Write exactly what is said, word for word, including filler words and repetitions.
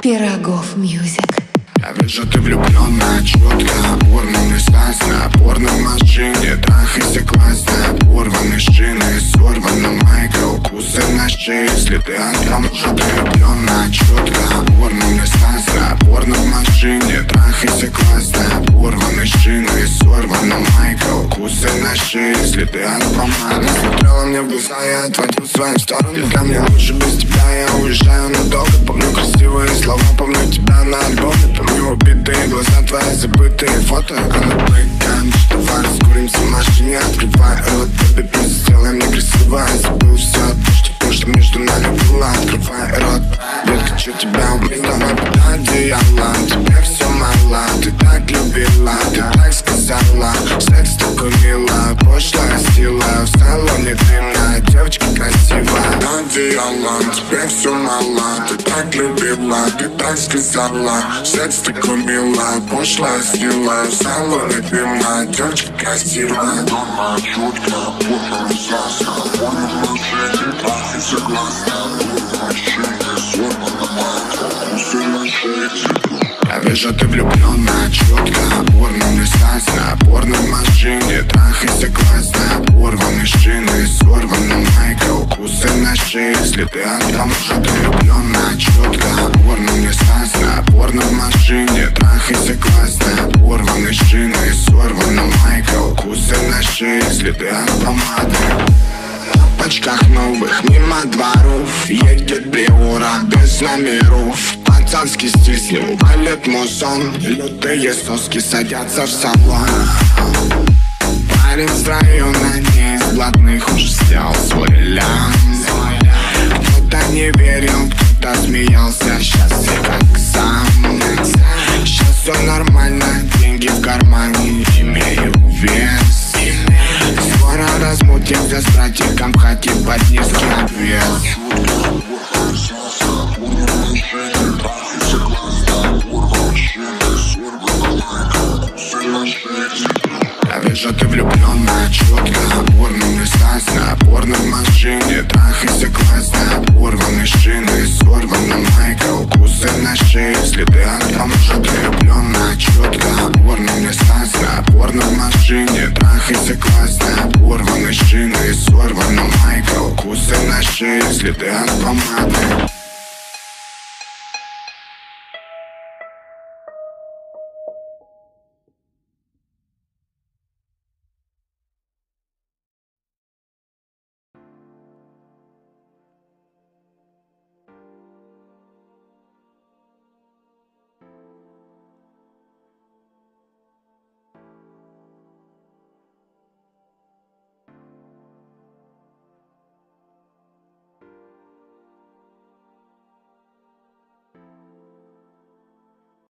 Пирогов Мьюзик. Я вижу, ты влюблённая, чётко. Порно страстно, порно в машине. Трахайся классно, порваны шины, сорвана майка, укусы на шее. Если ты автором, уже ты влюблённая, чётко. Порно страстно, порно в машине. Трахайся классно, порваны шины, сорвана майка, укусы на шее. Если ты автором, она смотрела мне в глаза, я отводил свои стороны. Для меня лучше без тебя, я уезжаю надолго. Помню красивые слова, помню тебя на альбоме. Помню убитые глаза, твои забытые фото. Конопыкаем, что раскуримся в машине. Открывай рот, baby, просто сделай мне красиво. Я забыл все то, что то, что между нами было. Открывай рот, детка, что тебя убить? Давай под одеяло, тебе все мало. Ты так любила, ты так сказала. Секс такой мило, пошлая сила. В салоне дымная, девочка красивая. Одеяло, тебе все мало. Ты так любила, ты так сказала. Секс такой мило, пошлая сила. В салоне дымная, девочка красивая. Дома чётко, порно страстно, порно в машине. Трахайся классно, порно в машине. Сорвана майка, укусы на шее. Я вижу, ты влюблённая, чётко. Порно не страстно, порно в машине. Трахайся классно, порваны шины, сорвана майка, укусы на шее. Если ты автором, уже ты влюблённая, чётко. Порно не страстно, порно в машине. Трахайся классно, порваны шины, сорвана майка, укусы на шее. Если ты автором, в очках новых мимо дворов едет Приора без номеров. Пацанский стиль с ним валит музон. Лютые соски садятся в салон. Парень с района не из блатных уже сделал свой лям. Кто-то не верил, кто-то смеялся. Сейчас я как сам. Сейчас все нормально, деньги в кармане, имею вес. Скоро размутимся с братиком в хате под низкий обвес. Я вижу, ты влюблённая, чётко. Порно не страстно, порно в машине. Трахайся классно, порваны шины, сорвана майка, укусы на шее. Если ты автором, уже ты влюблённая, чётко. Порно не страстно, порно в машине. Трахайся классно, порваны шины, сорвана майка, укусы на шее. Если ты автором,